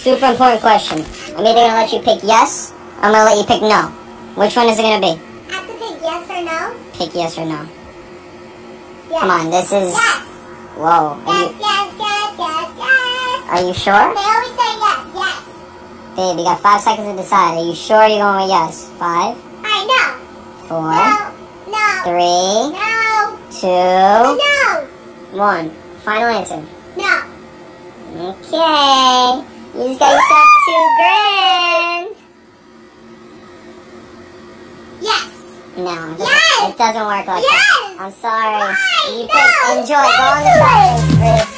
super important question. I'm either gonna let you pick yes, or I'm gonna let you pick no. Which one is it gonna be? I have to pick yes or no? Pick yes or no. Yes. Come on, this is... Yes. Whoa. Are you sure? They always say yes, yes. Babe, you got 5 seconds to decide. Are you sure you're going with yes? 5, Alright, no. 4, No. 3, No. 2, No. 1. Final answer. No. Okay. You just got yourself $2,000. Yes. No, Yes. it doesn't work like Yes. that. I'm sorry. Why? You No. enjoy. Go on the side.